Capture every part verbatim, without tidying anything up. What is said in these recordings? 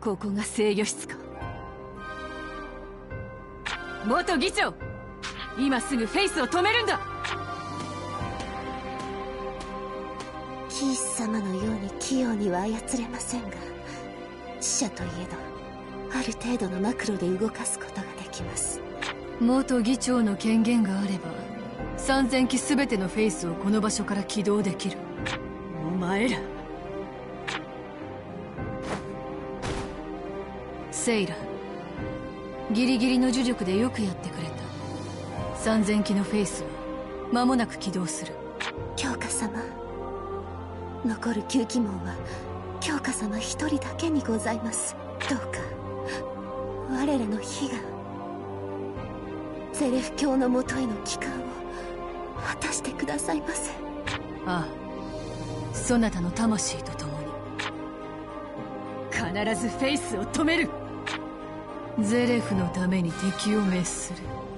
ここが制御室か。元議長、今すぐフェイスを止めるんだ。 キース様のように器用には操れませんが、死者といえどある程度のマクロで動かすことができます。 元議長の権限があればさんぜんき全てのフェイスをこの場所から起動できる。お前らセイラ、ギリギリの呪力でよくやってくれた。さんぜんきのフェイスは間もなく起動する。 強化様、残る吸気門は強化様一人だけにございます。どうか我らの悲願、ゼレフ教のもとへの帰還を果たしてくださいませ。 ああ、そなたの魂と共に必ずフェイスを止める。ゼレフのために敵を滅する。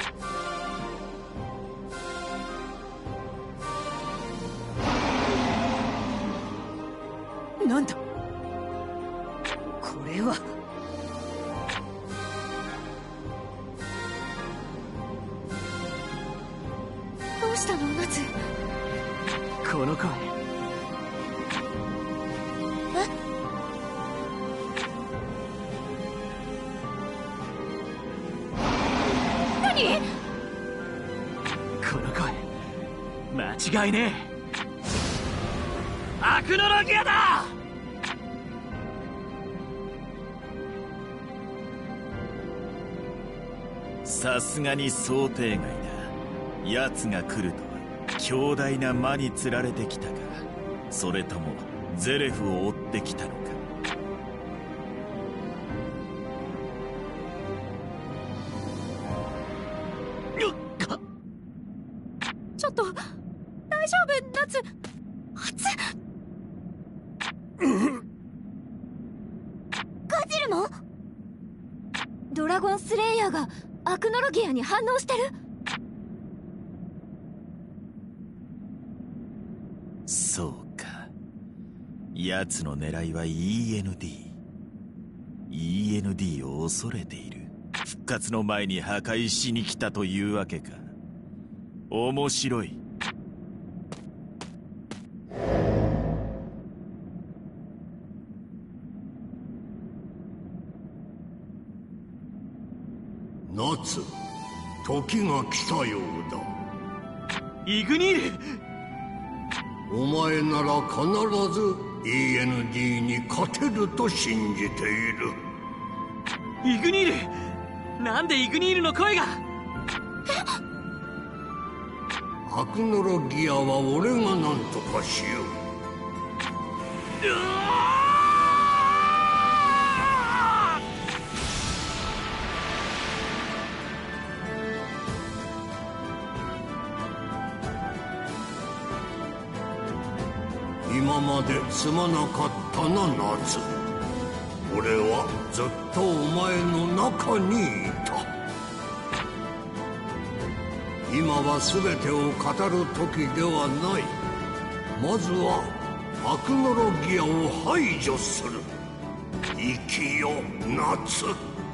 なんだこれは。 どうしたのナツ。 この声。 え？何？ この声間違いねえ。アクノロギアだ。 さすがに想定外だ。奴が来るとは強大な魔に釣られてきたか、それともゼレフを追ってきたのか。 ちょっと大丈夫ナツ。熱っ。ガジルもドラゴンスレイヤーがアクノロギアに反応してる。 そうか、奴の狙いは イーエヌディー。 イーエヌディー を恐れている。復活の前に破壊しに来たというわけか。面白い。 夏、時が来たようだ。 イグニール、 お前なら必ず イーエヌディー に勝てると信じている。 イグニール、なんでイグニールの声が。 アクノロギアは俺が何とかしよう。うわ今まですまなかったな夏。俺はずっとお前の中にいた。今は全てを語る時ではない。まずはアクノロギアを排除する。生きよ夏。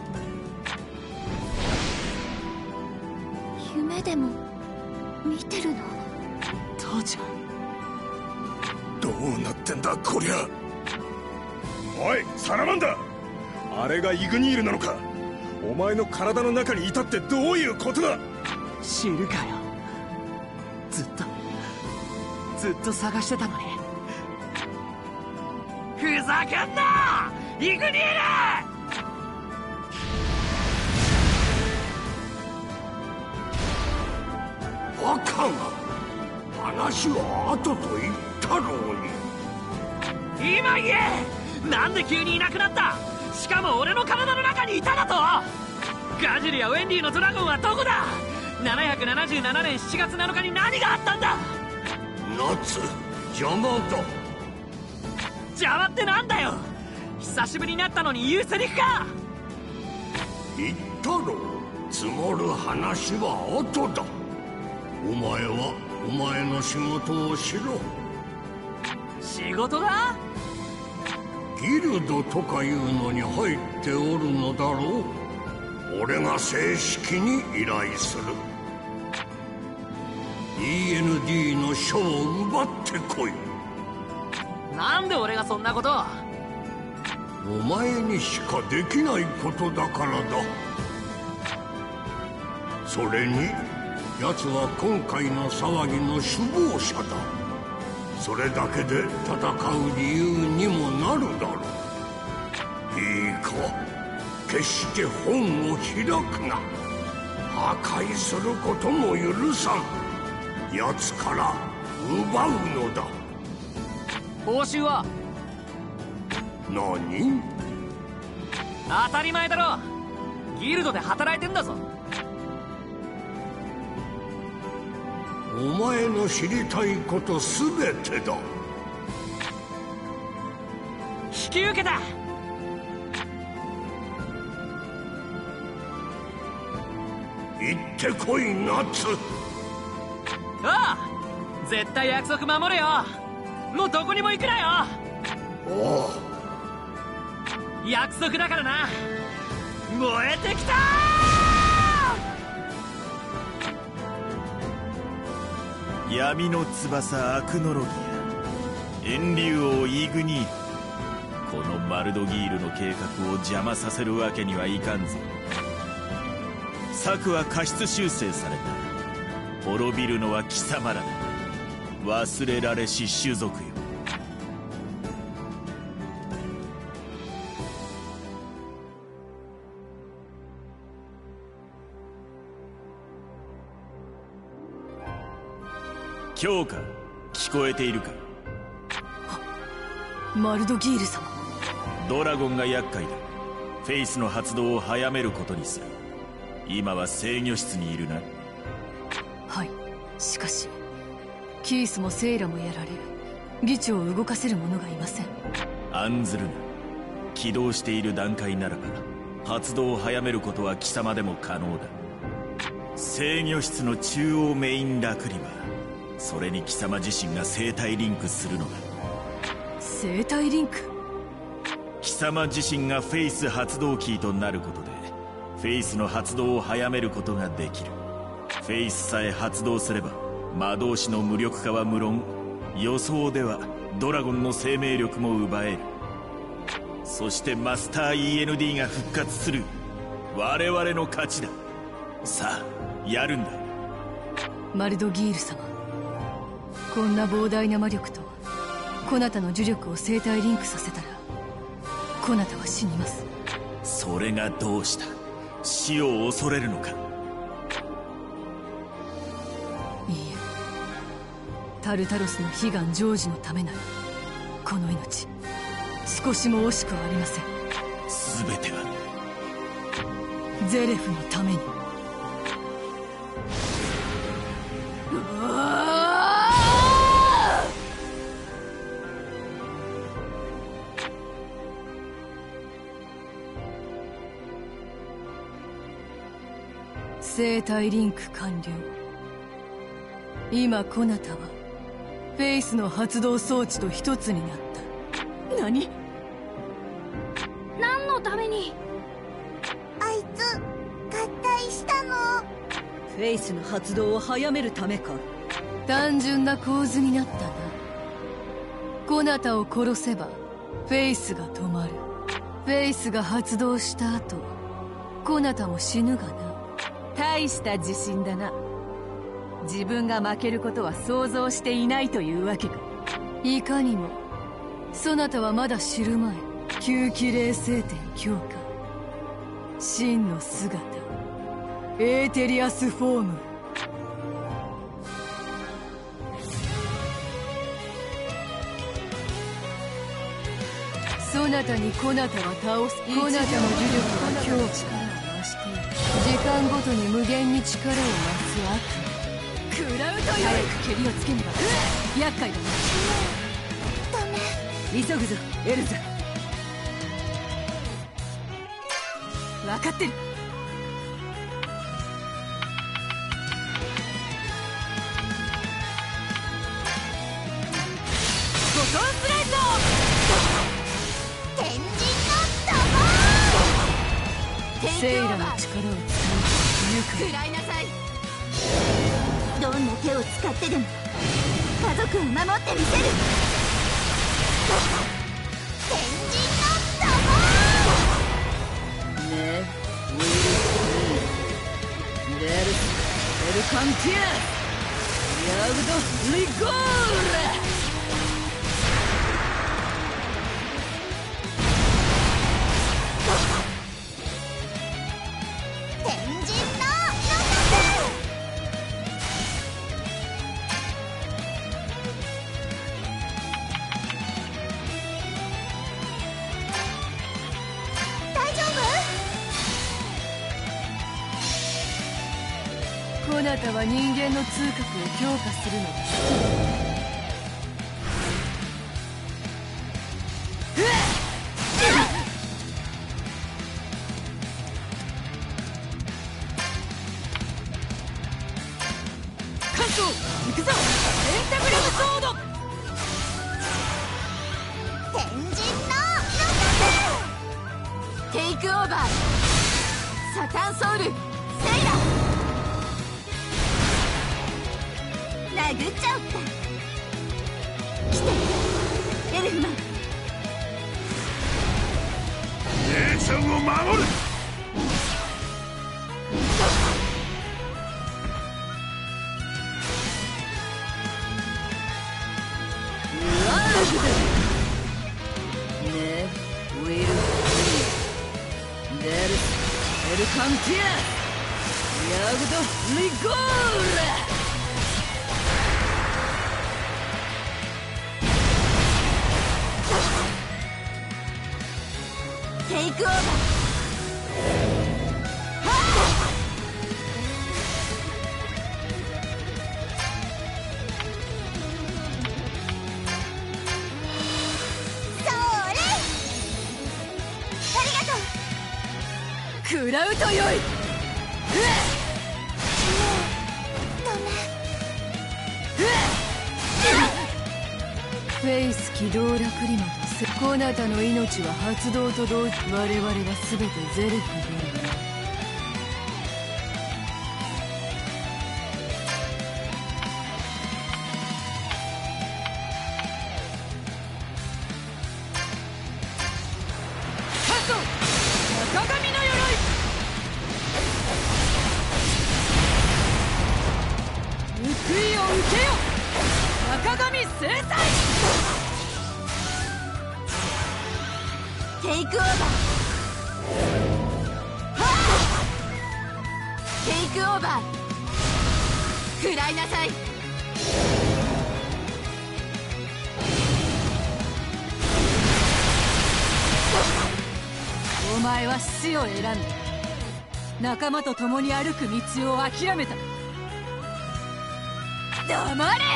夢でも見てるの？ 父ちゃん、 どうなってんだこりゃ。 おいサラマンダ、あれがイグニールなのか。お前の体の中にいたってどういうことだ。 知るかよ。ずっとずっと探してたのに。ふざけんなイグニール。 バカが、話は後と言ったろうに。 今言え。なんで急にいなくなった。しかも俺の体の中にいただと。ガジルやウェンディのドラゴンはどこだ。ななひゃくななじゅうななねんしちがつなのかに何があったんだ。 夏、邪魔だ。 邪魔ってなんだよ。久しぶりに会ったのに言うセリフか。 言ったろう、積もる話は後だ。お前はお前の仕事をしろ。 仕事だ。 ギルドとかいうのに入っておるのだろう。俺が正式に依頼する。 イーエヌディー の書を奪ってこい。 なんで俺がそんなこと。 お前にしかできないことだからだ。それに奴は今回の騒ぎの首謀者だ。それだけで戦う理由にもなるだろう。いいか、決して本を開くな。破壊することも許さん。奴から奪うのだ。 報酬は？ 何？ 当たり前だろ。ギルドで働いてんだぞ。 お前の知りたいこと全てだ。 引き受けた。 行ってこい、ナツ。 ああ、絶対約束守れよ。もうどこにも行くなよ。 おう、約束だからな。燃えてきたー。闇の翼アクノロギア、炎竜王イグニール。このマルドギールの計画を邪魔させるわけにはいかんぞ。策は過失修正された。滅びるのは貴様らだ。忘れられし種族よ。強化、聞こえているか。 マルドギール様。 ドラゴンが厄介だ。フェイスの発動を早めることにする。今は制御室にいるな。 はい。しかしキースもセイラもやられ、議長を動かせる者がいません。 案ずるな。起動している段階ならば発動を早めることは貴様でも可能だ。制御室の中央メインラクリはそれに貴様自身が生体リンクするのだ。 生体リンク？ 貴様自身がフェイス発動キーとなることでフェイスの発動を早めることができる。フェイスさえ発動すれば魔導士の無力化は無論、予想ではドラゴンの生命力も奪える。そしてマスター イーエヌディー が復活する。我々の勝ちだ。さあやるんだ。 マルドギール様、こんな膨大な魔力とコナタの呪力を生体リンクさせたらコナタは死にます。 それがどうした。死を恐れるのか。 いいえ、タルタロスの悲願成就のためならこの命少しも惜しくはありません。 全てはゼレフのために。うわ生体リンク完了。今コナタはフェイスの発動装置と一つになった。何？ 何のために？あいつ合体したの？ フェイスの発動を早めるためか。 単純な構図になったな。コナタを殺せばフェイスが止まる。フェイスが発動した後コナタも死ぬがな。大した自信だな。自分が負けることは想像していないというわけか。いかにもそなたはまだ知るまい。吸気霊聖典強化、真の姿エーテリアスフォーム。そなたにコナタは倒す。コナタの呪力は強化、時間ごとに無限に力を増す悪夢。食らうとよい。早く蹴りをつけねば厄介だな。 ダメ。 急ぐぞエルザ。 分かってる。ボトンスライド。 セイラの力を使うゆく食らいなさい。どんな手を使ってでも家族を守ってみせる。天神の玉ねえウィルスレルスエルカンティアヤグドリゴーラ天神の大丈夫？ こなたは人間の通覚を強化するのが好き。関東行くぞ。ペンタグラムソード。 天神のテイクオーバー。サタンソウルセイラ。 殴っちゃおっか。来てエルフマン。 姉ちゃんを守る。 ねえウィルスレルスエルカンティアヤグドリゴーラテイクオーバー。それ。ありがとう。 食らうとよい。 ごめん。 フェイス起動ラクリマとこなたの命は発動と同時。我々は全てゼルフである。カソ中神の鎧。報いを受けよ中神制裁。 テイクオーバー。 テイクオーバー。食らいなさい。お前は死を選んだ。仲間と共に歩く道を諦めた。黙れ。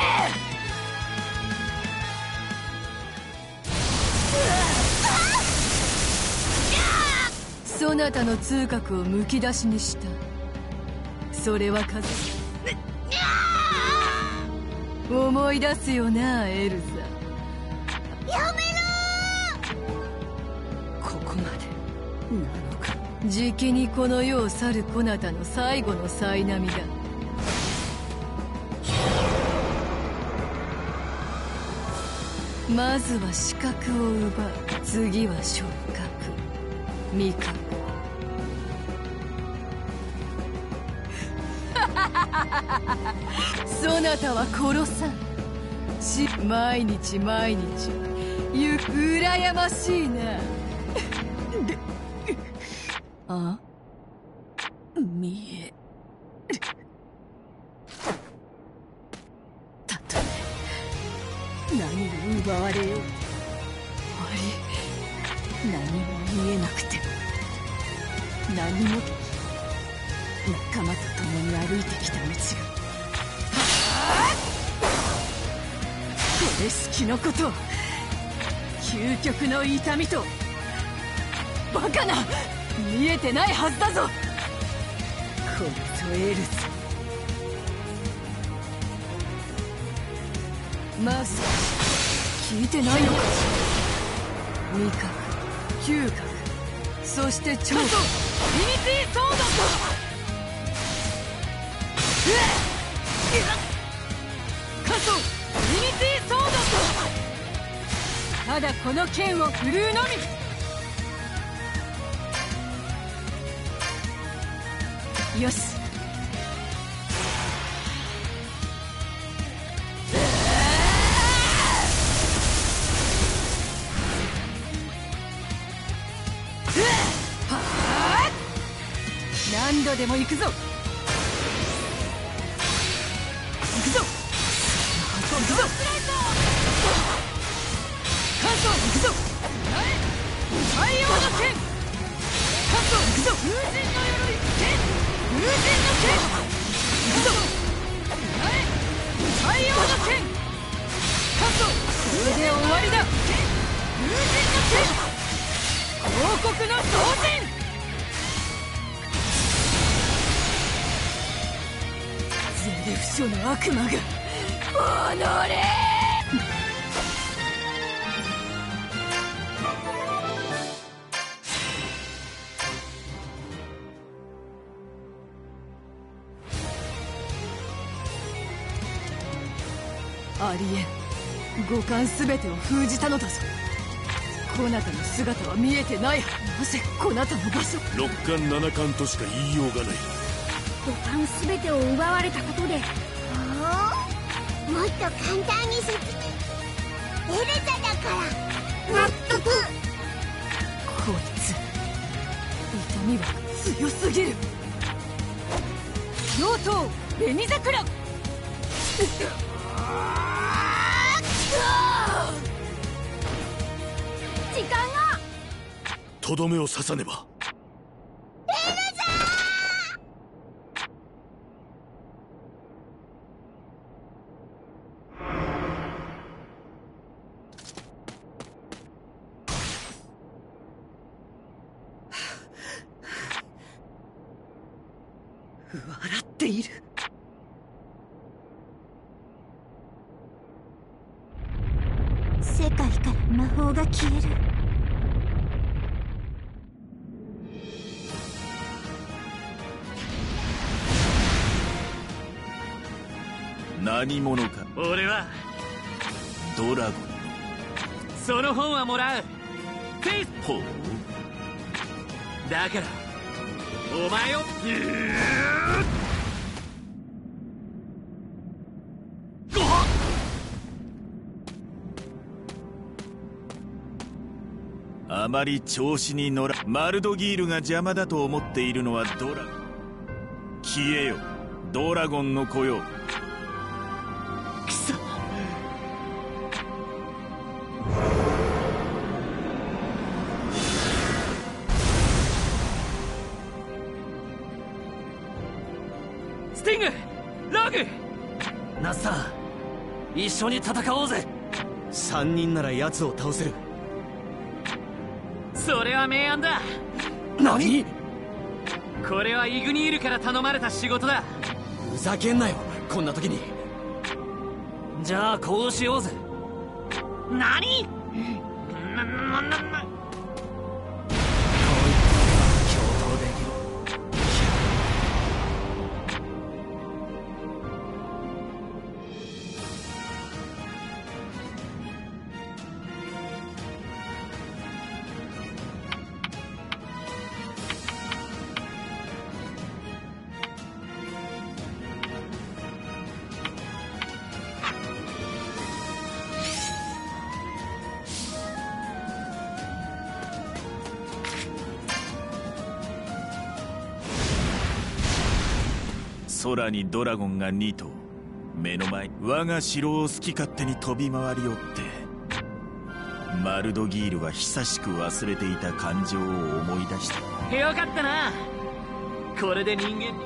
そなたの通覚をむき出しにした。それは風。思い出すよなエルザ。 やめここまでなのか。 じきにこの世を去るこなたの最後の災難だ。まずは視覚を奪う。次は触覚味覚。そなたは殺さんし、毎日毎日ゆく羨ましいな。あ見える。たとえ何を奪われよう。あり何も見えなくて何も。仲間と共に歩いてきた道がこれしきのこと究極の痛みと。バカな、見えてないはずだぞ。これぞエルス。まず聞いてないのか。味覚、嗅覚、そして聴覚、リミッティソードとカソトリニティソードとただこの剣を振るうのみ。よし、何度でも行くぞ。行くぞ行くぞカソ行くぞ太陽の剣カソ行くぞ風神の鎧剣風神の剣行くぞ太陽の剣カソこれで終わりだ。風神の剣王国の同人ゼレフ書の悪魔がおのれありえん。五感すべてを封じたのだぞ。こなたの姿は見えてない。なぜこなたの場所。 六冠七冠としか言いようがない。 五感すべてを奪われたことで、 おお、もっと簡単に説明。エルザだから納得。 こいつ痛みは強すぎる。妖刀紅桜時間がとどめを刺さねば。 笑っている。 世界から魔法が消える。 何者か。 俺はドラゴン。 その本はもらう。フェイス。 ほう。 だからお前をあまり調子に乗ら。マルドギールが邪魔だと思っているのはドラゴン。消えよドラゴンの子よ。 くそ。スティング、ログ、ナスター、一緒に戦おうぜ。 三人なら奴を倒せる。 それは明暗だ。 何？ これはイグニールから頼まれた仕事だ。 ふざけんなよ、こんな時に。 じゃあこうしようぜ。何？な、な、な、な。 空にドラゴンがに頭。目の前、我が城を好き勝手に飛び回りおって、マルドギールは久しく忘れていた感情を思い出した。 よかったな。これで人間に。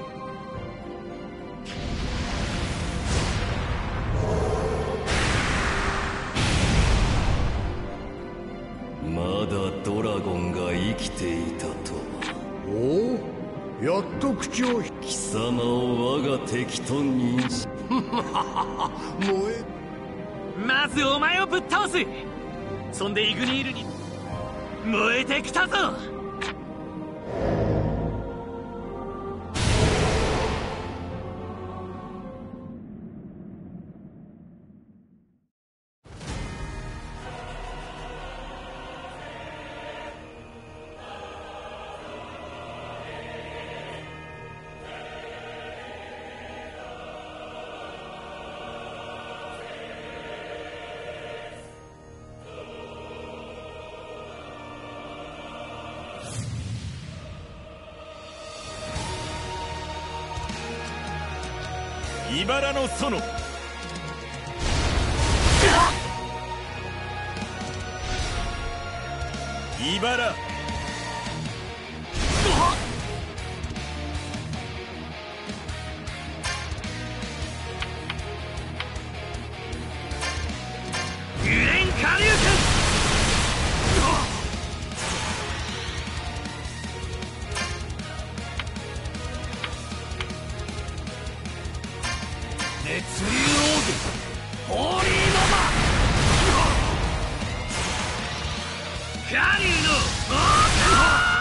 まだドラゴンが生きていたとは。おお、やっと口を。貴様を我が敵と認識。燃え。 まずお前をぶっ倒す。そんでイグニールに燃えてきたぞ。 茨の園。茨。 ユレンカリュウ君、熱流奥義ホーリーノマ、カリュウの王冠。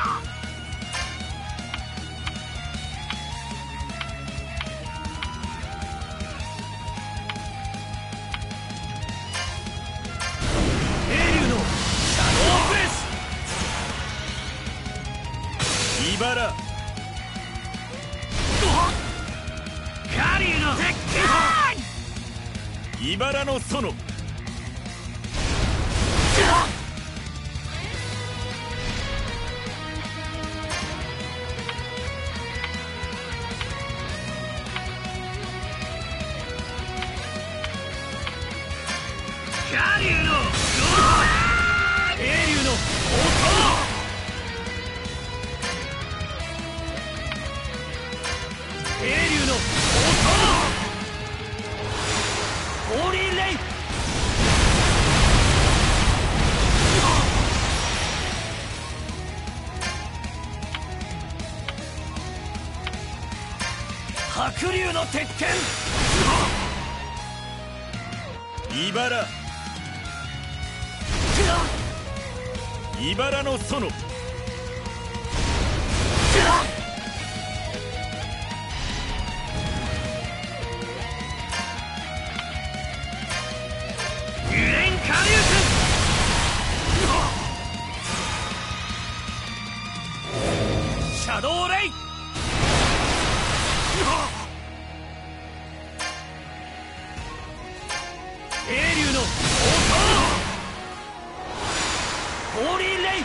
茨。 カリュウの鉄拳。 茨の園。 カリュウの英竜の王冠。英竜の王冠。ホーリーレイ。白竜の鉄拳。 茨。茨の園。 ユレンカリュウ君、シャドウレイ。英竜の王冠。ホーリーレイ。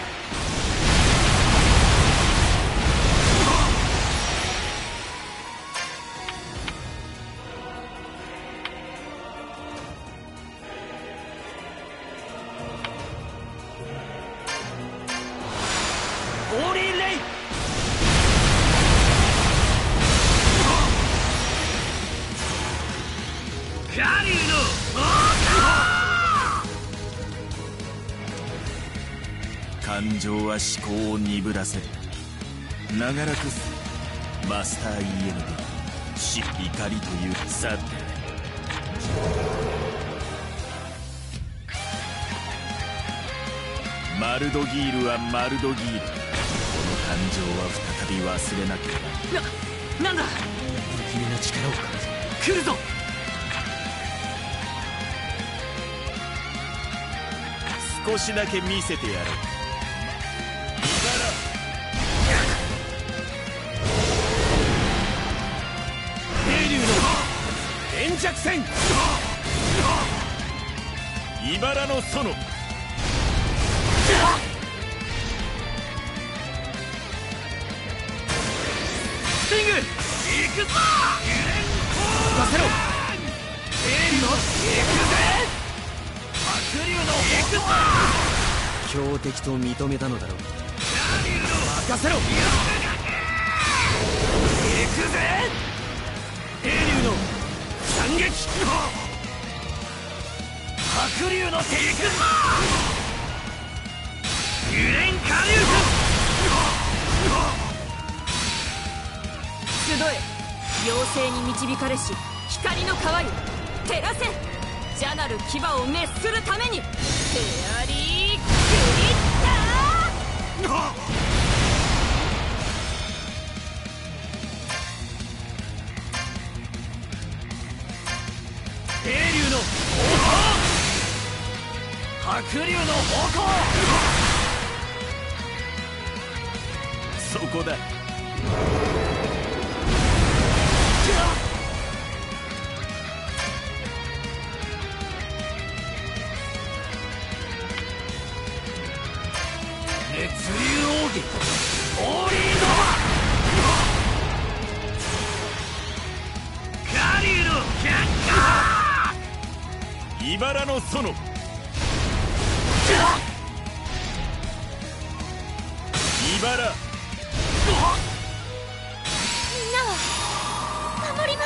ホーリーレイ。カリュウの王冠。 感情は思考を鈍らせる。長らくすマスター イーエヌディー 死怒りというさてマルドギールはマルドギール。この感情は再び忘れなければ。 な、なんだ。 不気味な力を感じる。 来るぞ。 少しだけ見せてやろう。 英竜の連着戦。 茨の園。 スティング行くぞ。任せろ。英竜の行くぜ。白竜の行くぞ。 標的と認めたのだろう。 任せろ。行くぜ。英竜の斬撃。白竜の手。行くぞ。ユレンカリュウ集え、妖精に導かれし光の川よ、照らせ。ジャナル牙を滅するために。フェアリーグリッター。 英竜の方向。白竜の方向。 そこだ。 熱流奥義ホーリーノマ。カリ茨の園。茨。 みんなを守ります。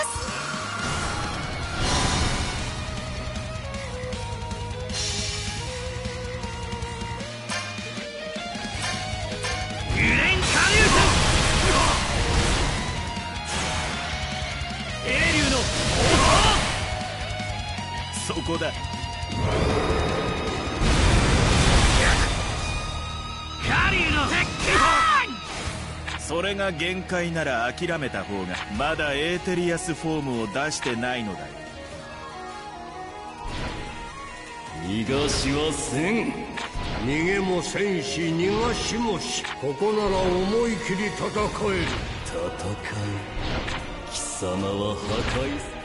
グレン・カリューテン、英竜のそこだ。 カリューの鉄拳。 それが限界なら諦めた方が。まだエーテリアスフォームを出してないのだよ。 逃がしはせん。逃げもせんし逃がしもし。ここなら思い切り戦える。戦え。貴様は破壊す。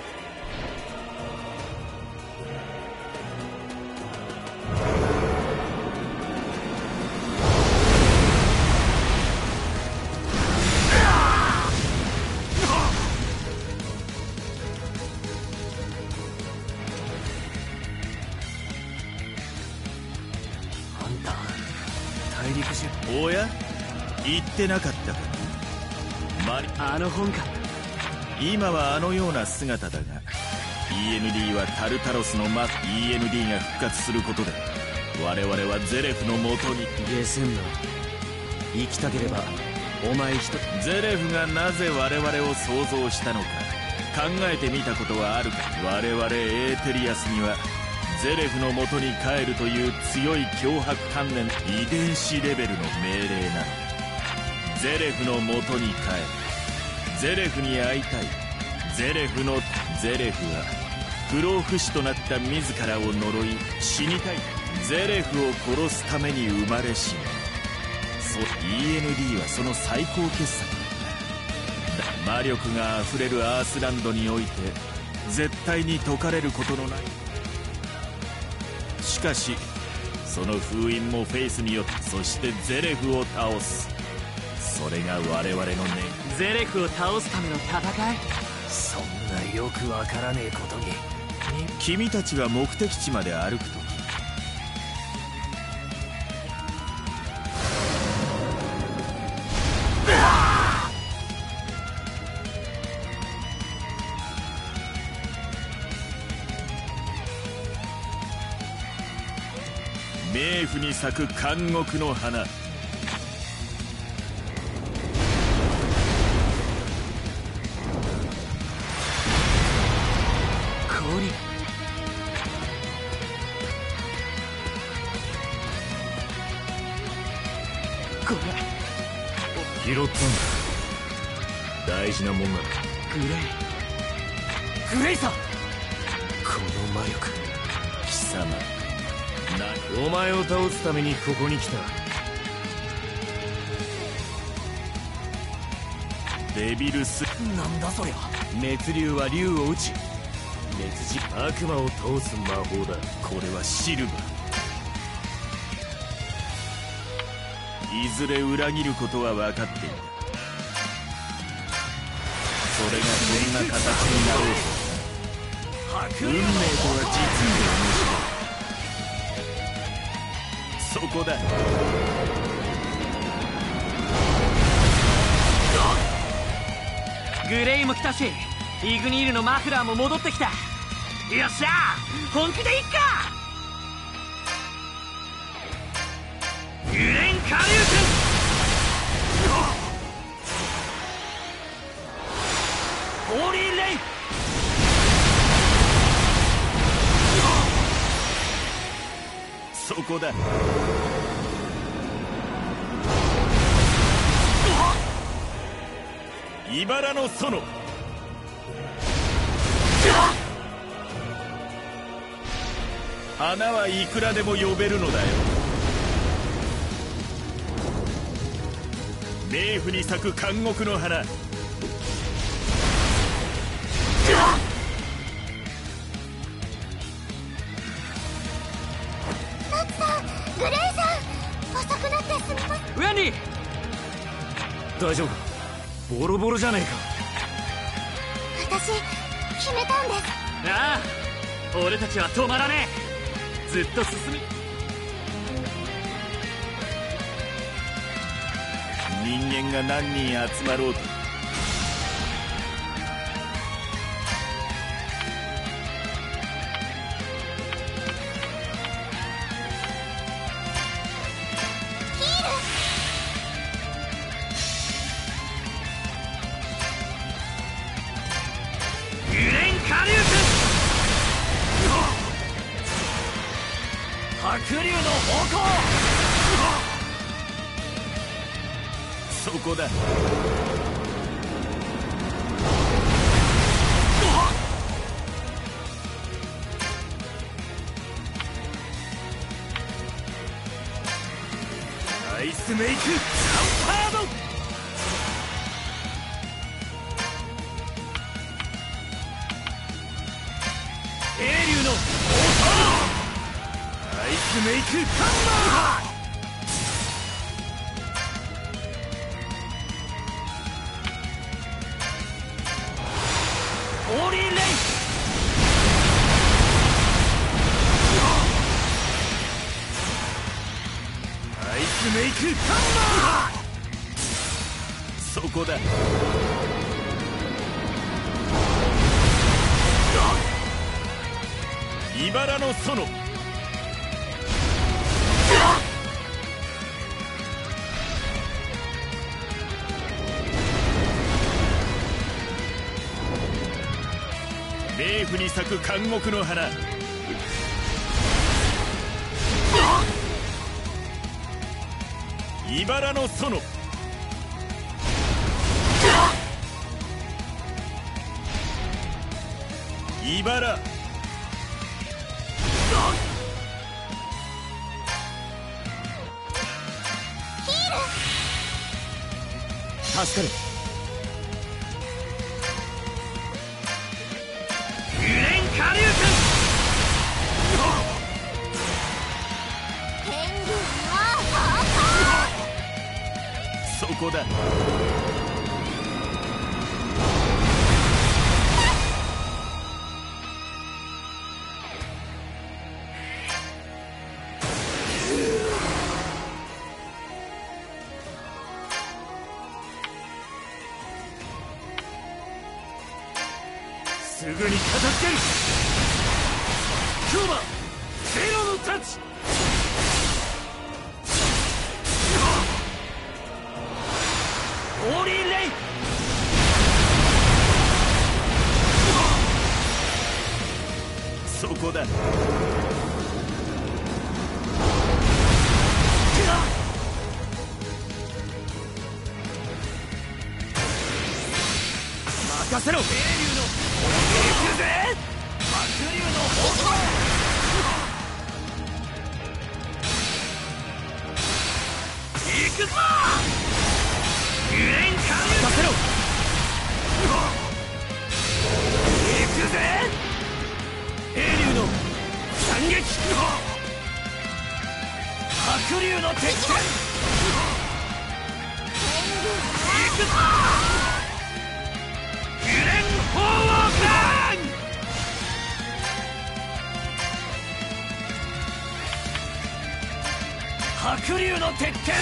おや、言ってなかったか。マリあの本か。 今はあのような姿だが、 イーエヌディー はタルタロスのマス イーエヌディー が復活することで我々はゼレフのもとに。 ゲスンの生きたければお前一つ。 ゼレフがなぜ我々を創造したのか考えてみたことはあるか。我々エーテリアスにはゼレフのもとに帰るという強い脅迫観念、遺伝子レベルの命令なの。ゼレフのもとに帰る。ゼレフに会いたい。ゼレフのゼレフは不老不死となった自らを呪い死にたい。ゼレフを殺すために生まれしそ イーエヌディー はその最高傑作だ。魔力があふれるアースランドにおいて絶対に解かれることのない。しかしその封印もフェイスによって、そしてゼレフを倒す。それが我々のね。 ゼレフを倒すための戦い。 そんなよくわからねえことに。 君たちが目的地まで歩くと冥府に咲く監獄の花。 氷。これ拾ったんだ。大事なもんなの。 グレイグレイさん。 この魔力。 貴様お前を倒すためにここに来た。 デビルス。 なんだそりゃ。 熱竜は竜を撃ち熱じ悪魔を倒す魔法だ。 これはシルバー。いずれ裏切ることは分かっている。それがどんな形になろうと運命とは実に面白い。そこだ。 グレイも来たし、イグニールのマフラーも戻ってきた。よっしゃ本気でいっか。グレン・カリューテン。ホーリー・レイ。 そこだ。茨の園。花はいくらでも呼べるのだよ。冥府に咲く監獄の花。 グレイさん、遅くなってすみません。 ウェンディ。 大丈夫か。ボロボロじゃねえか。 私決めたんです。 ああ俺たちは止まらねえ。ずっと進み。 人間が何人集まろうと白龍の方向。 そこだ。 アイスメイクジャンパード。英竜のアイスメイクハンマー。オーリーレイ。アイスメイクハンマー。 そこだ。茨の園。冥府に咲く監獄の花。茨の園。茨。 助かる。 ユレンカリュウ天狗はそこだ。 すぐに片付ける。クーバゼロのタッチ。 オーリーレイ。 そこだ。 任せろ。英竜の行くぜ。白龍の方向。 行くぞ。ユレンカリュウ任せろ。行くぜ。英竜の斬撃。白龍の鉄拳。 行くぞ。ユレン鳳凰拳。 白龍の鉄拳。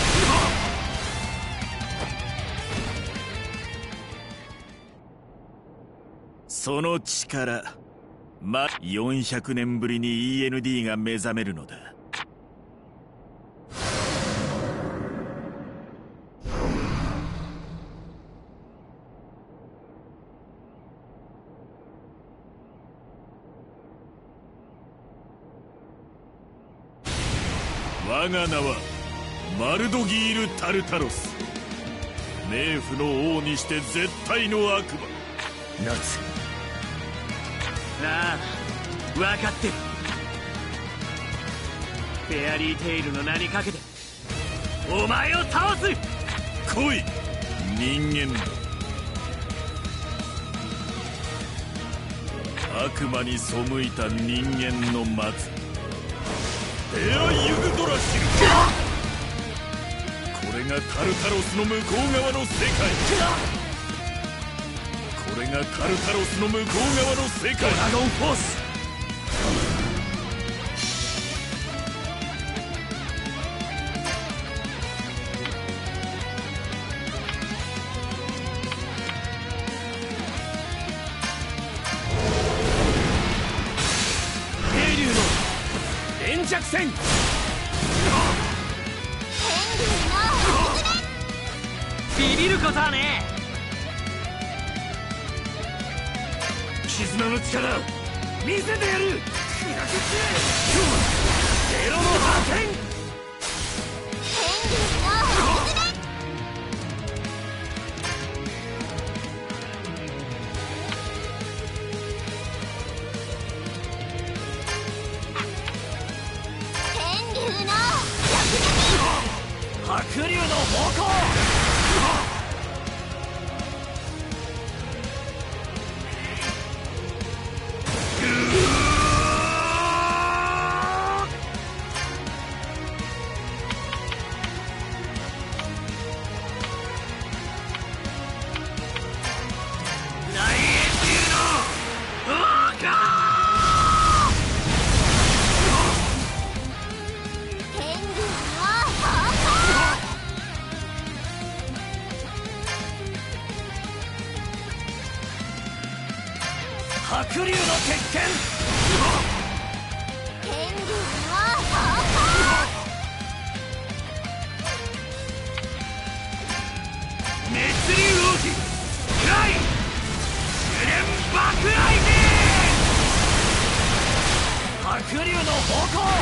その力、ま、よんひゃくねんぶりに イーエヌディー が目覚めるのだ。我が名はマルドギール・タルタロス。冥府の王にして絶対の悪魔。 夏。 ああ、分かってる。フェアリーテイルの名にかけてお前を倒す。 来い、人間だ。悪魔に背いた人間の末エアユグドラシル。これがタルタロスの向こう側の世界。これがタルタロスの向こう側の世界。 ドラゴンフォース。 弱戦。 ビビることはねえ。絆の力見せてやる。砕け散れ。今日はゼロの覇権。白龍の矛。白龍の鉄拳。熱竜王子フライ試練爆雷神。白龍の矛。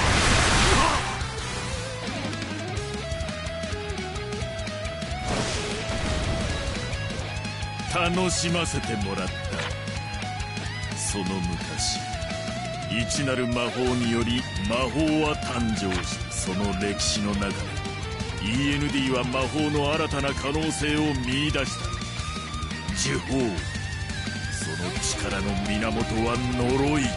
楽しませてもらった。その昔、一なる魔法により魔法は誕生し、その歴史の中で イーエヌディー は魔法の新たな可能性を見出した。呪法、その力の源は呪い、恨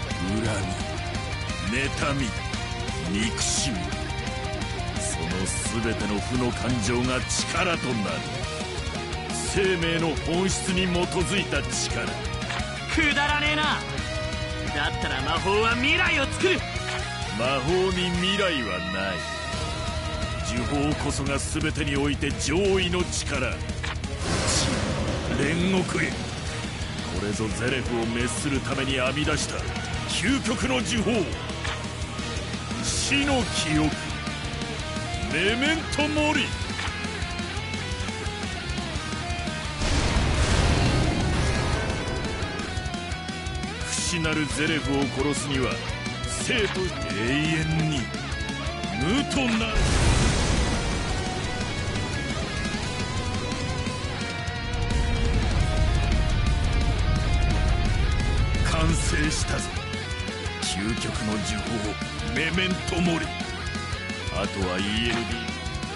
み、妬み、憎しみ。その全ての負の感情が力となる。生命の本質に基づいた力。 くだらねえな。だったら魔法は未来を作る。 魔法に未来はない。呪法こそが全てにおいて上位の力。煉獄へ。これぞゼレフを滅するために編み出した究極の呪法。死の記憶、メメントモリ。不死なるゼレフを殺すには生と永遠に無となる。完成したぞ、究極の呪法メメントモリ。あとは イーエヌディー。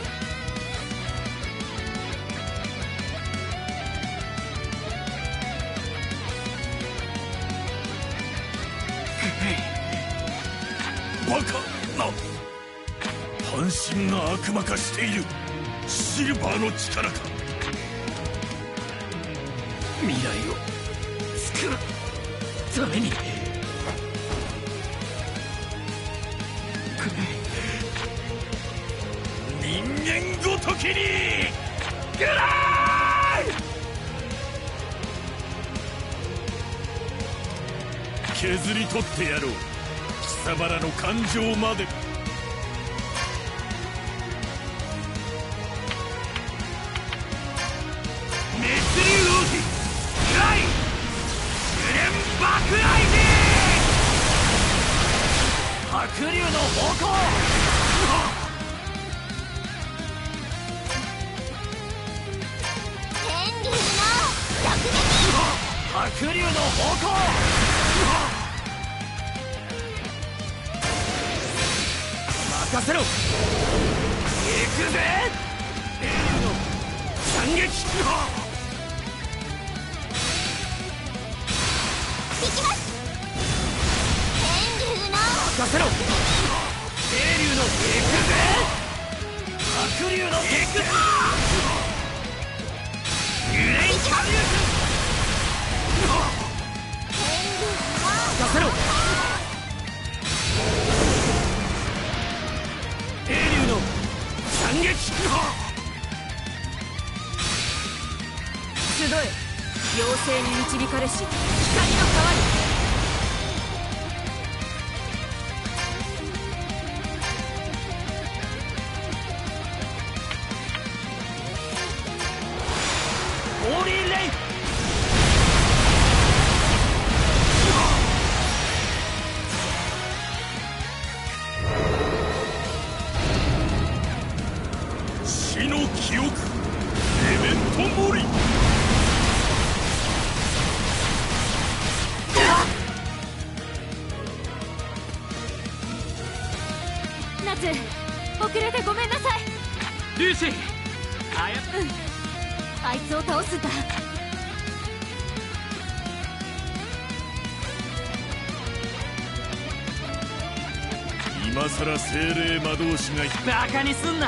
バカな。半身が悪魔化している。シルバーの力か。 未来を作るために。 人間ごときにぐらい削り取ってやろう、貴様らの感情まで。熱竜王子フライ試練爆雷白龍の矛。白龍の矛。任せろ。行くぜ。英雄の惨劇。 行きます。天竜の任せろ。英雄の行くぜ。白龍の行くぜ。グレイカリウス。任せろ。英竜の惨劇。 集え、妖精に導かれし光の川に。 ーリーレイ。 死の記憶エメントモリ。 ナツ、遅れてごめんなさい。 ルーシー、あやうん、あいつを倒すんだ。 今さら精霊魔導士がバカにすんな。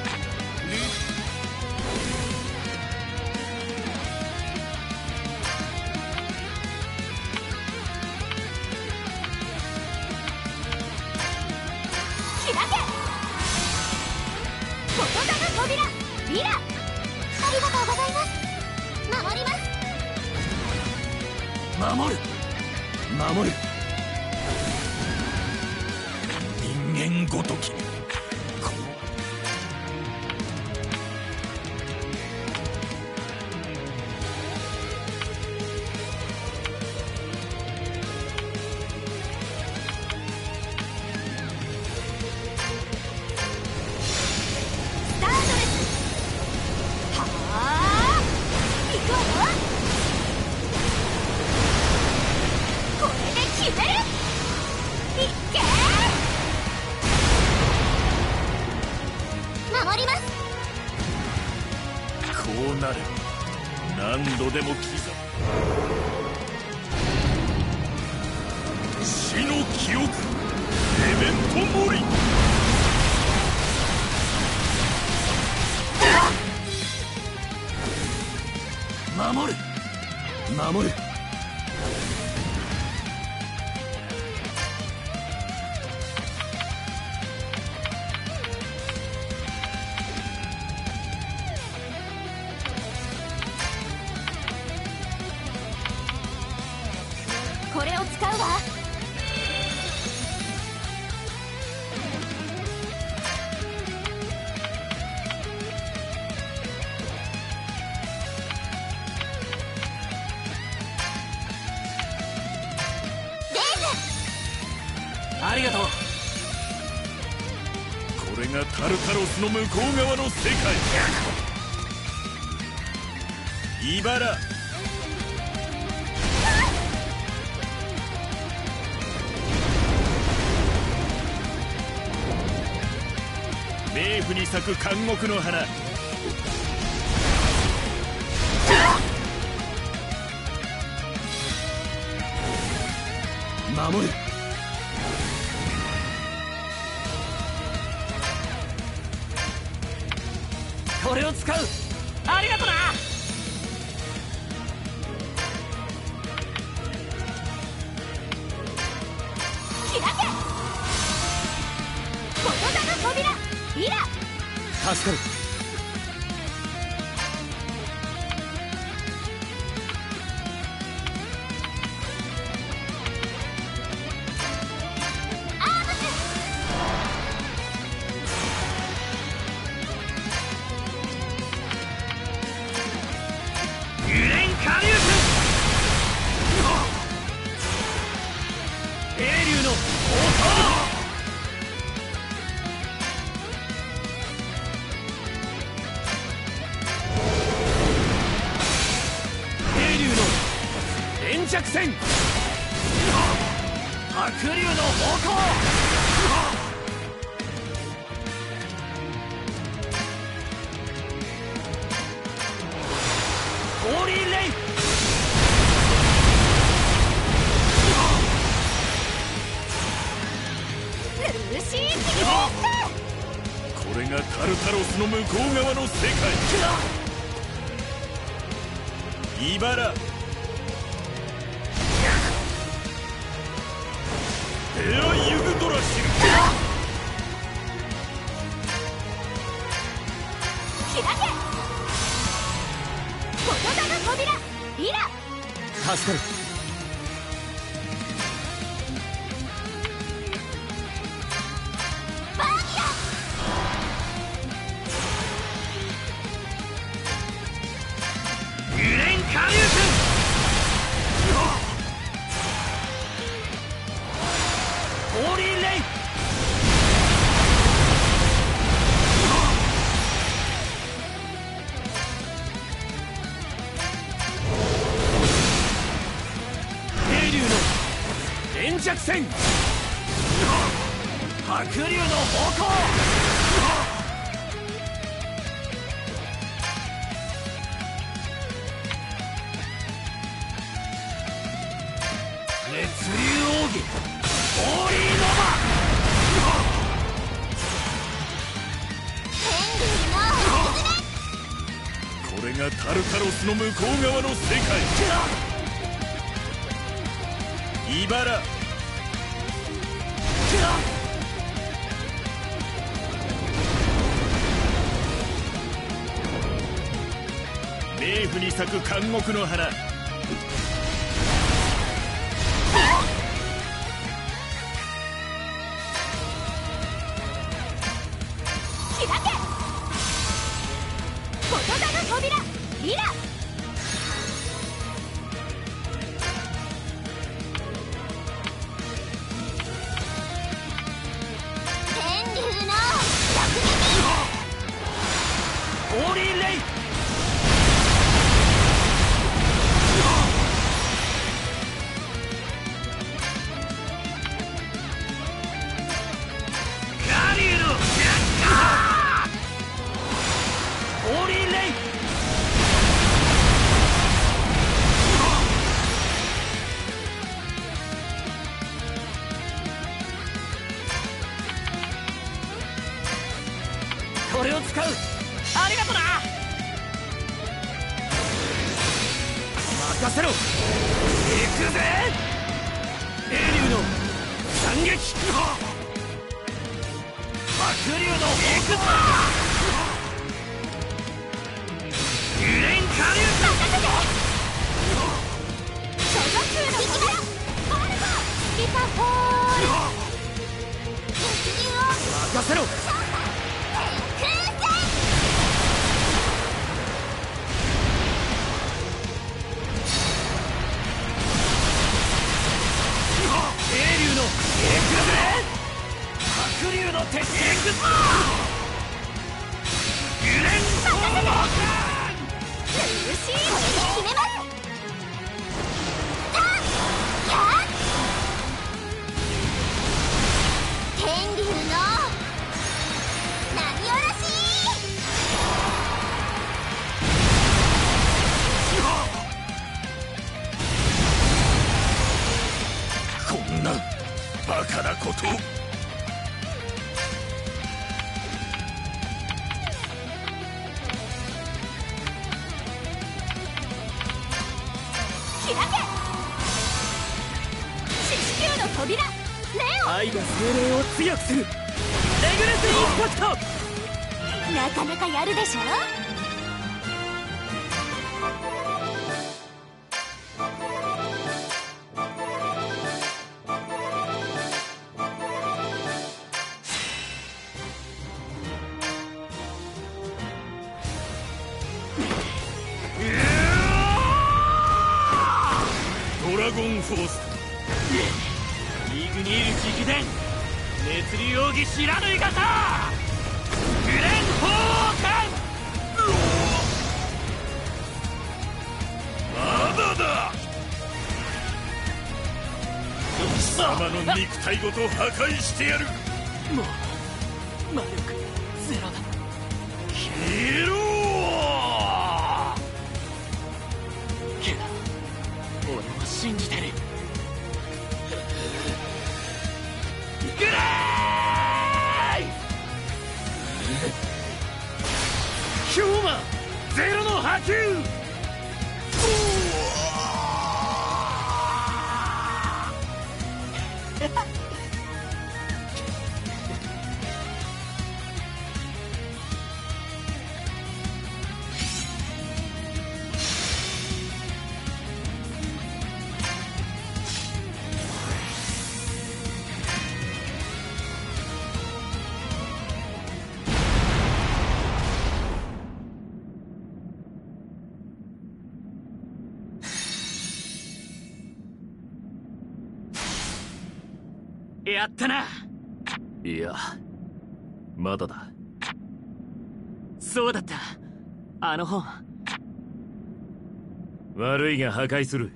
開け、言霊の扉、リラ。ありがとうございます。守ります。 守る守る。 人間ごときにこスタートです。はあ、行くわよ。これで決める。いっけー。守ります。 こうなれば何度でも刻む。死の記憶エメントモリ。 守る守る。 これを使うわ。 ありがとう。 これがタルタロスの向こう側の世界。イバラ。冥府に咲く監獄の花。 守る。 これを使う。ありがとな。 開け、言霊の扉、リラ。 助かる。 アームス。 ユレンカリウス。英竜の音。英竜の連着戦。白竜の矛。ホーリーレイ。 ルーシーティこれがタルタロスの向こう側の世界。イバラ。エアユグドラシル。 開け、言霊の扉、リラ。 助かる。 バーキャ。 ユレ下流拳。ホーリーレイ。渓流の連着戦。白龍の方向。熱流奥義ホーリーノバ。 これがタルタロスの向こう側の世界。茨冥府に咲く監獄の花。 開け言霊の扉リラ。天竜の逆撃。 ホーリーレイ。下流のホーリーレイ。これを使う。ありがとな。任せろ。行くぜ。渓流の斬撃。白龍の行くぞ。ユレン下流。 任せて。所属の扉ホールドリカホール。血流を任せろ。渓流の行くぜ。白龍の鉄行くぞ。ユレンホール。 苦しい。これで決めます。ターンやっ天竜の波おろし。 こんなバカなことを。 開け四死球の扉レオ。 愛が精霊を強くする。レグレスインパクト。 なかなかやるでしょ。 ドラゴンフォース。 イグニール直伝熱流奥義知らぬい型グレンホーテン。 まだだ。貴様の肉体ごと破壊してやる。 もう魔力ゼロだ。 消えろ。 けど俺は信じてる。グレイヒューマンゼロの波及。 やったな。 いや、まだだ。 そうだった。あの本。 悪いが破壊する。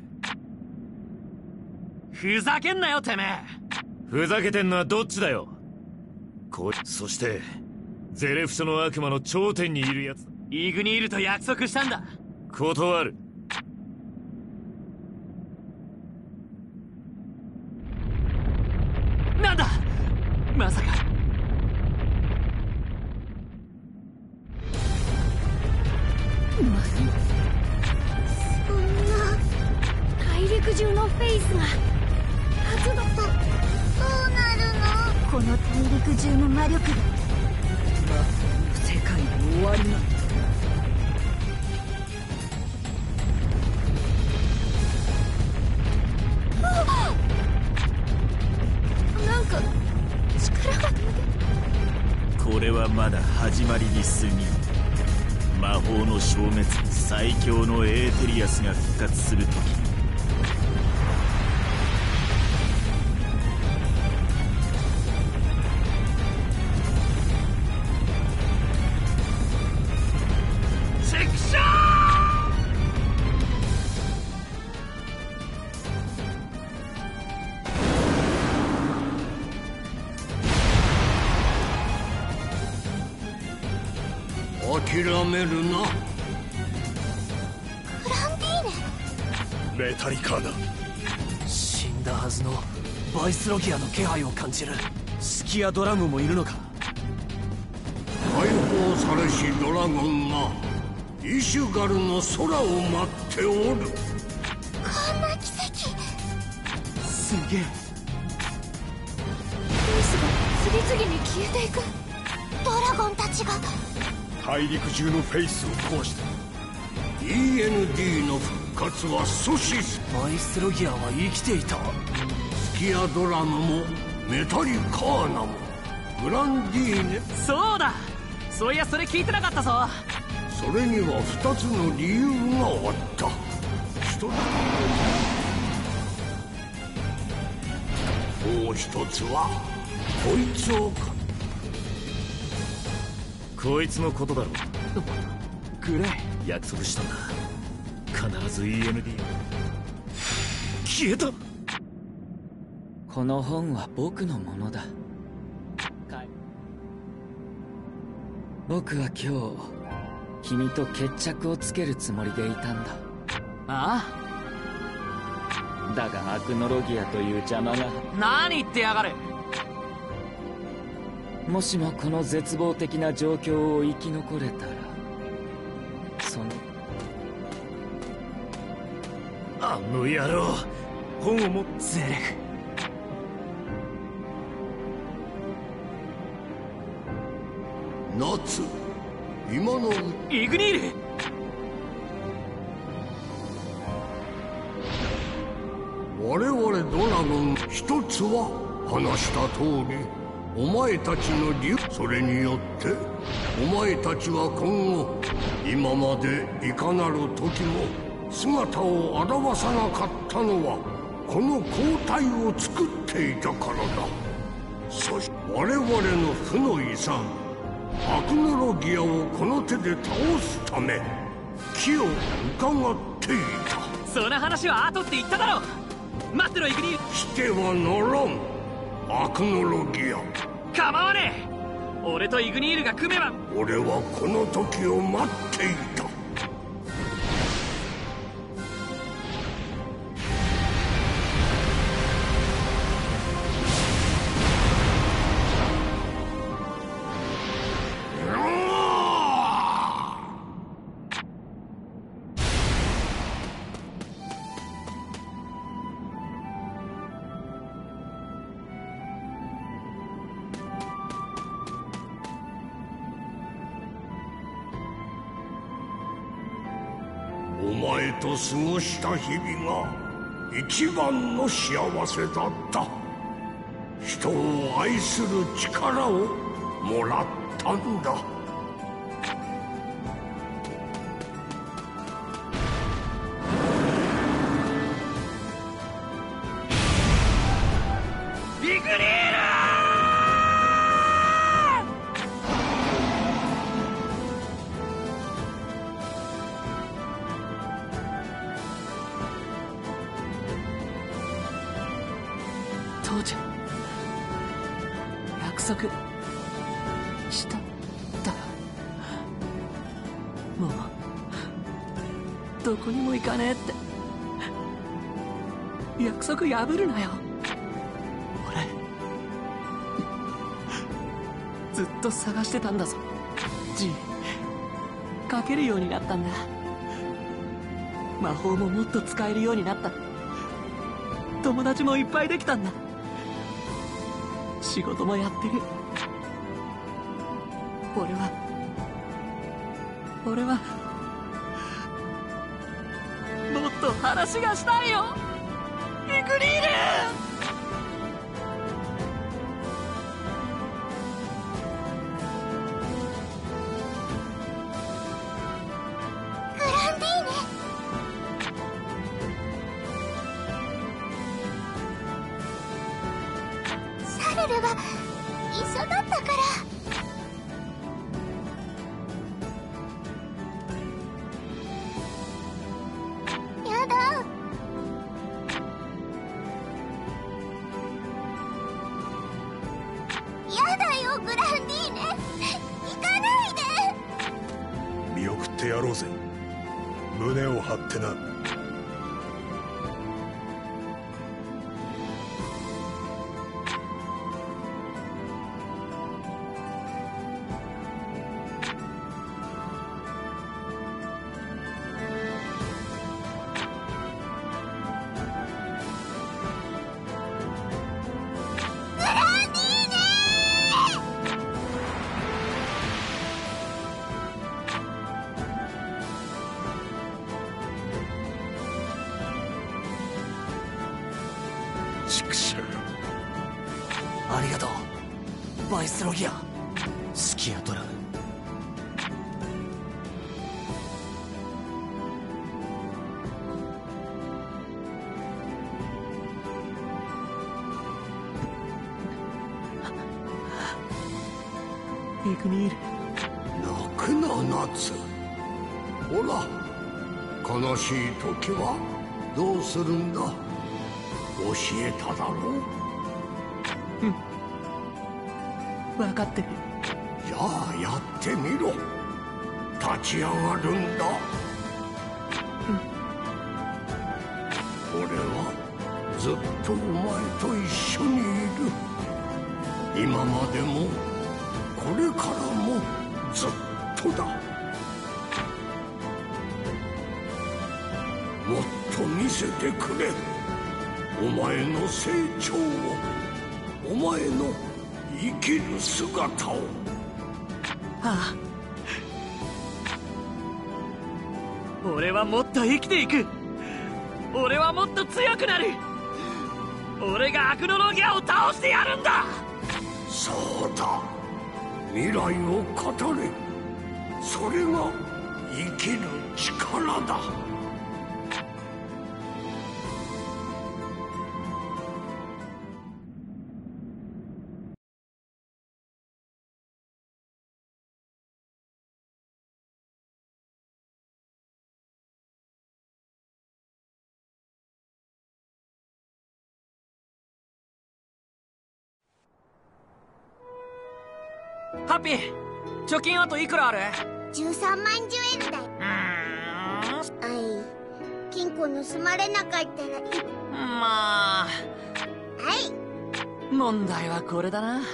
ふざけんなよてめえ。 ふざけてんのはどっちだよ。こいそしてゼレフ署の悪魔の頂点にいるやつ。 イグニールと約束したんだ。 断る。 なんだまさか。 そんな大陸中のフェイスが発動。どうなるの？この大陸中の魔力で世界の終わりが。 なんか力が。 これはまだ始まりに過ぎる。魔法の消滅、最強のエーテリアスが復活するとき、 チクショ諦めるな。 グランディーネ。 メタリカーナ。 死んだはずのバイスロギアの気配を感じる。スキアドラムもいるのか。 解放されしドラゴンがイシュガルの空を待っておる。 こんな奇跡。 すげえ。 フェイスが次々に消えていく。ドラゴンたちが。 大陸中のフェイスを壊した。 イーエヌディー の復活は阻止す。 バイスロギアは生きていた。 スキアドラムもメタリカーナもグランディーネ。 そうだ。そういやそれ聞いてなかったぞ。 それには二つの理由があった。一つもう一つはこいつをか。 こいつのことだろう。 グレイ。 約束したんだ。必ず イーエヌディー 消えた。 この本は僕のものだ。僕は今日君と決着をつけるつもりでいたんだ。 ああ。だがアクノロギアという邪魔が。 何言ってやがる。 もしもこの絶望的な状況を生き残れたら、そのあの野郎、本を持っゼレフ。 夏、今のイグニール。 我々ドラゴン一つは話した通りお前たちの理由。それによってお前たちは今後今までいかなる時も姿を現さなかったのはこの抗体を作っていたからだ。そして我々の負の遺産アクノロギアをこの手で倒すため気を伺っていた。 その話は後って言っただろ。待ってろイグニール。 してはならんアクノロギア。 構わねえ。俺とイグニールが組めば。 俺はこの時を待っていた。お前と過ごした日々が一番の幸せだった。人を愛する力をもらったんだ。 イグニール。 女、約束したんだ。もうどこにも行かねえって約束破るなよ。俺ずっと探してたんだぞ。G 書けるようになったんだ。魔法ももっと使えるようになった。友達もいっぱいできたんだ。仕事もやってる。俺は俺はもっと話がしたいよ、イグニール。 胸を張ってな。 ありがとうバイスロギア。スキアドラム。イグニール。 泣くな夏。ほら悲しい時はどうするんだ。教えただろう。 うん分かってる。 じゃあやってみろ。立ち上がるんだ。 うん俺はずっとお前と一緒にいる。今までもこれからもずっとだ。もっと見せてくれ。お前の成長を、お前の生きる姿を。 ああ、俺はもっと生きていく。俺はもっと強くなる。俺がアクノロギアを倒してやるんだ。 そうだ、未来を語れ。それが生きる力だ。 ハッピー、貯金あといくらある？ じゅうさんまんジュエルだよ。 うーん。 はい。金庫盗まれなかったらいまあ。 はい。 問題はこれだな。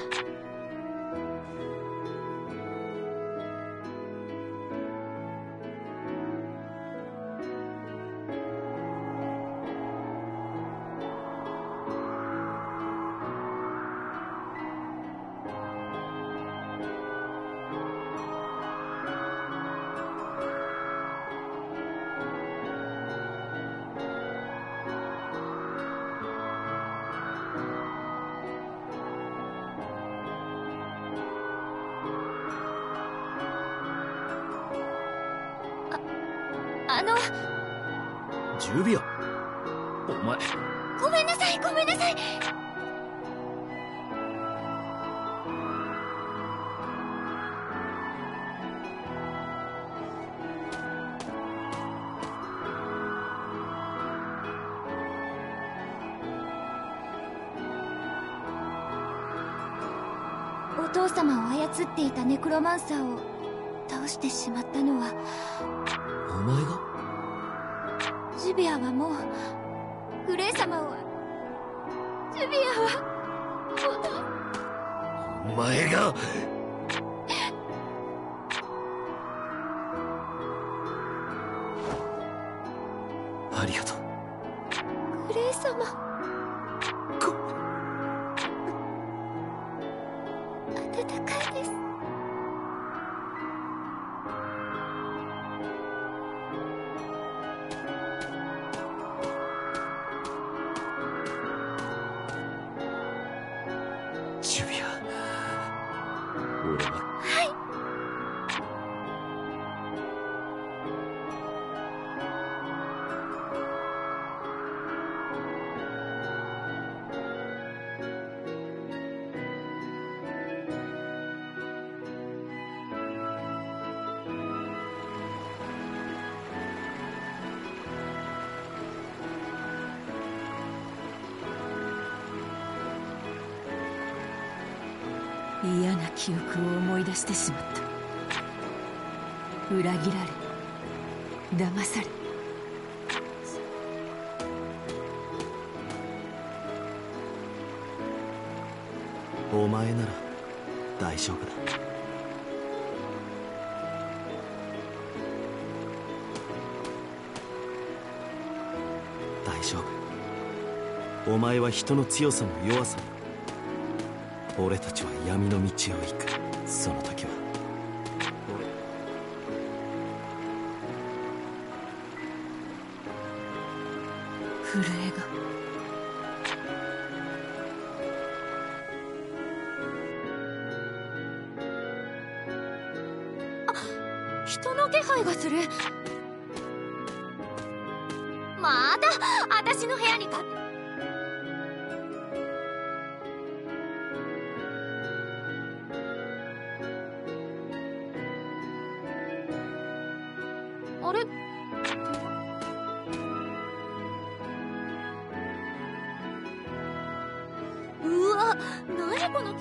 あのじゅうびょう。お前ごめんなさい、ごめんなさい。 お父様を操っていたネクロマンサーを倒してしまったのはお前が？ ジュビアはもう、グレイ様は、ジュビアはお前が。 ありがとう。 グレイ様。 こ温かいです。 ジュビア、俺は。 はい。 嫌な記憶を思い出してしまった。裏切られ、騙され、 お前なら大丈夫だ。大丈夫。お前は人の強さも弱さも。俺たちは闇の道を行く。その時は震えが。 あ、人の気配がする。また私の部屋にか。あれ？うわ、何この。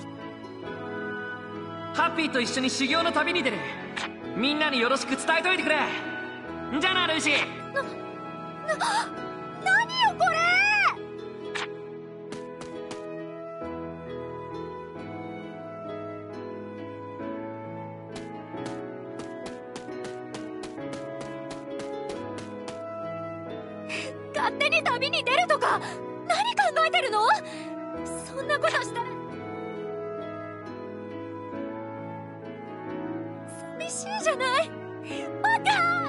ハッピーと一緒に修行の旅に出る。みんなによろしく伝えといてくれ。じゃあな、ルーシー。 な、な、何よこれ。勝手に旅に出るとか何考えてるの？そんなことしたら寂しいじゃない。バカ！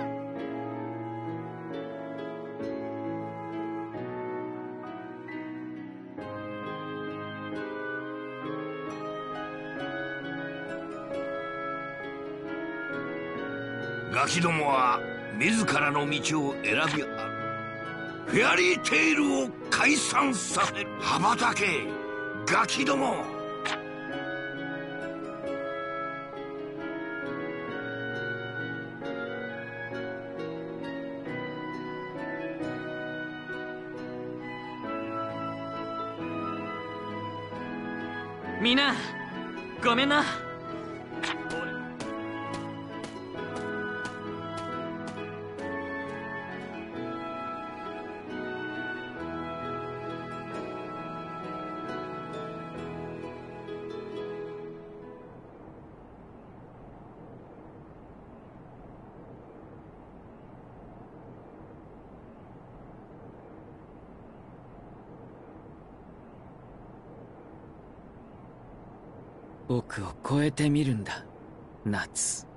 ガキどもは自らの道を選びある。フェアリーテイルを解散させる。羽ばたけガキども。 みんなごめんな。 僕を超えてみるんだ、夏。